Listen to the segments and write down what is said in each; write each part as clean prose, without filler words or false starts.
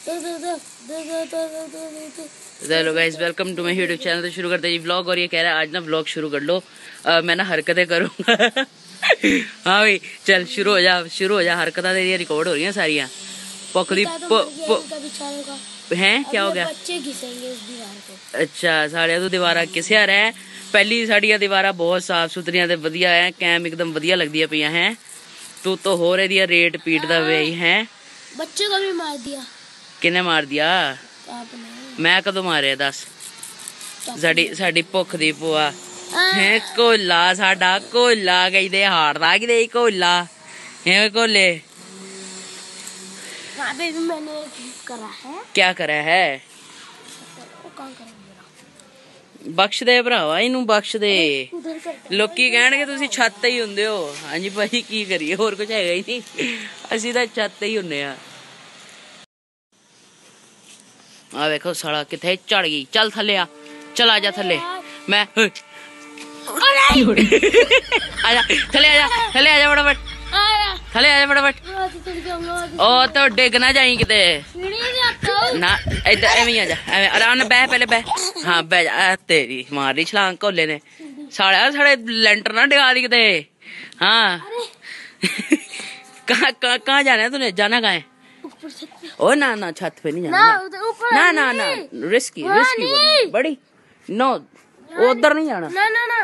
Hello guys, welcome to my YouTube channel. तो शुरू करते हैं जी व्लॉग। और ये कह रहा है आज ना व्लॉग शुरू कर लो। मैं ना हरकतें करूंगा। हाँ भाई चल शुरू हो जा। हरकतें तेरी रिकॉर्ड हो रही हैं सारियां। पोखरी हैं क्या हो गया? बच्चे घिसेंगे इस दीवार को। अच्छा साड़ियां तो दीवारा किसे आ रहा है? पहली साड़ियां दीवारा बहुत साफ सुथरियां ते वधिया है। कैम एकदम वधिया लगदियां पियां हैं। तू तो हो रही दिया रेट पीटदा वे है। बच्चे को भी मार दिया। किने मार दिया? आपने। मैं कदों मारे दस? साडी भुख दी भुआ है। कोला साडा कोला कहते हारदा कि कोला है कोले। मैंने करा है। क्या करा है? बख्श दे भरावा इनू बख्श दे। लोकी कहणगे तुसी छत ते ही हुंदे हो। हां जी भाई की करिए, होर कुछ हैगा ही नहीं। असीं तां छत ते ही हुंदे आ। आ देखो साला किथे चढ़ गई। चल थल्ले आ, चल आजा थल्ले। मैं आजा थल्ले आजा फटाफट थल्ले आजा फटाफट। ओ तो डिग ना जाई किते ना। इधर एवें आजा, एवें आराम नाल बह, पहले बह। हाँ बह जा। तेरी मारी छलांग कोले ने। साढ़े लेंटर ना डिगा दी किते। हाँ कहाँ जाना है तूने? जाना कहाँ है? ओ ना छत पे नहीं जाना। ना रिस्की बड़ी नो, उधर नहीं जाना।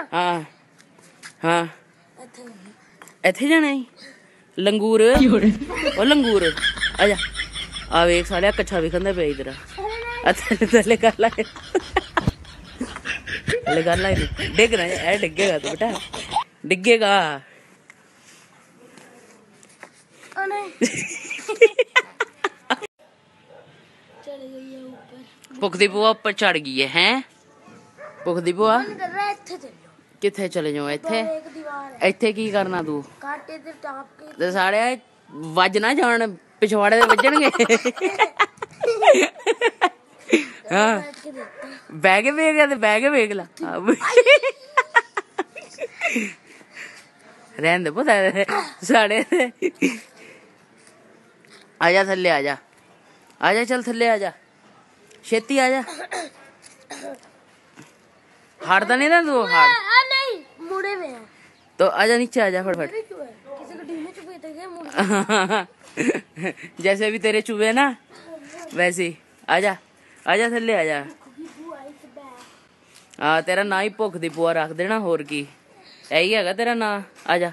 हाँ इथे जाना है। लंगूर ओ लंगूर आजा। आ वेख सालिया कच्छा विखंदा पे इधर। थल्ले कर ला डिग ना ए डिगेगा तो बेटा डिगेगा। भुख दी बुआ ऊपर चढ़ गई है। हैं भुख दी बुआ किथे चले जाओ? इथे की करना तू? ते साढ़े वज ना जान, पिछवाड़े वजणगे। हाँ बह के वेख ला। रहन दे पता साढ़े। आजा थल्ले आजा चल थल्ले आजा, छेती आजा। हारदा नहीं ना तू? नहीं मुड़े में है। तो आजा नीचे आजा फटफट। जैसे भी तेरे चूहे ना वैसे ही आजा थल्ले आजा। हाँ तेरा ना ही भुख दी बुआ रख देना, होर की यही हैगा तेरा ना। आजा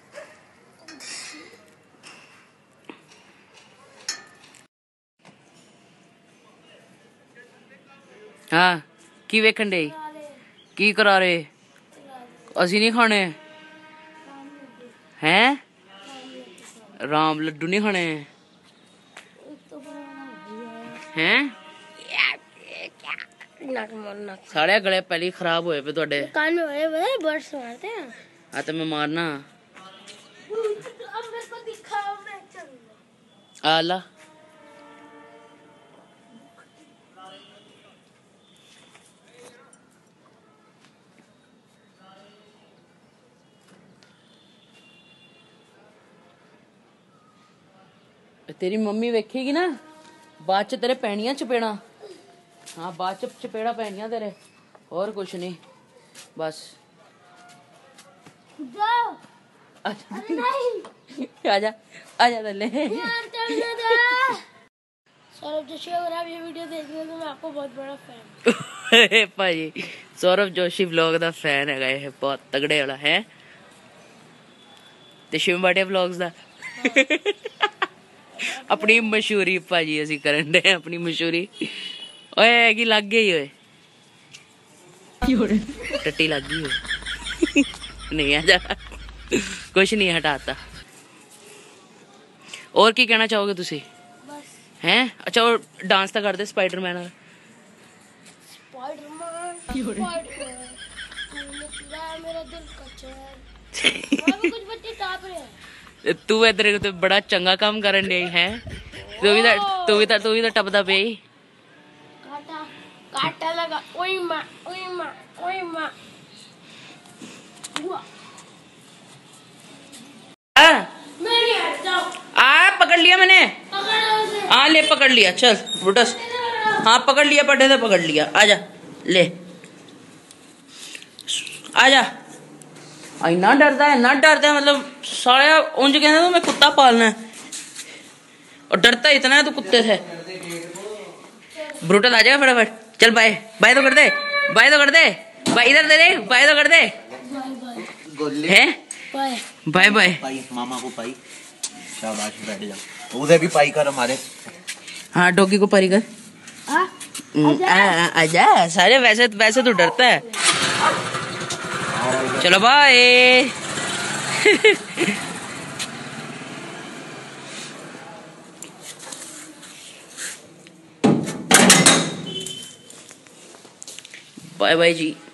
हाँ की वेखन डे की करा रहे? असी नहीं खाने हैं? राम लड्डू नहीं खाने हैं? साढ़े गले पहले खराब हुए पे तुहाडे। कान में होए बर्ड्स मारते हैं। हाँ तो मैं मारना। आला तेरी मम्मी वेखेगी ना बाद च तेरे पैनियां चपेड़ा। हाँ बाद च चपेड़ा पैनियां तेरे, और कुछ नहीं बस। आजा थल्ले। सौरभ जोशी, अगर आप ये वीडियो देख रहे हो तो मैं आपको बहुत बड़ा फैन। भाई सौरभ जोशी व्लॉग दा फैन है, ये बहुत तगड़े वाला है। ते शिव बाटे व्लॉग्स दा अपनी मशहूरी भाजी असी करन दे अपनी मशहूरी। ओए की लग गई ओए टट्टी लग गई। नहीं आजा कुछ नहीं हटाता। और की कहना चाहोगे तुसी? हैं अच्छा और डांस तो करते स्पाइडरमैन। तू इधर तो बड़ा चंगा काम करन दे है। तू भी तो टपदा पे ही। काटा लगा। ओए मां आ पकड़ लिया मैंने। हाँ ले पकड़ लिया, चल ब्रूटस। हाँ पकड़ लिया, पट्टे से पकड़ लिया। आजा ले, आजा। इतना डरता है, ना डरता है, मतलब सारा उंज कहना तो मैं कुत्ता पालना है और डरता इतना है तो कुत्ते से। ब्रूटस आ जाएगा फटाफट। चल बाय बाय तो कर दे, बाय तो कर दे, बाय इधर दे दे, बाय तो कर दे। है बाय बाय पाई मामा को पाई। शाबाश, बैठ जा। उधर भी पाई कर हमारे। हाँ डॉगी को पारी कर। आजा। सारे वैसे वैसे तो डरता है। चलो बाय। बाय बाय जी।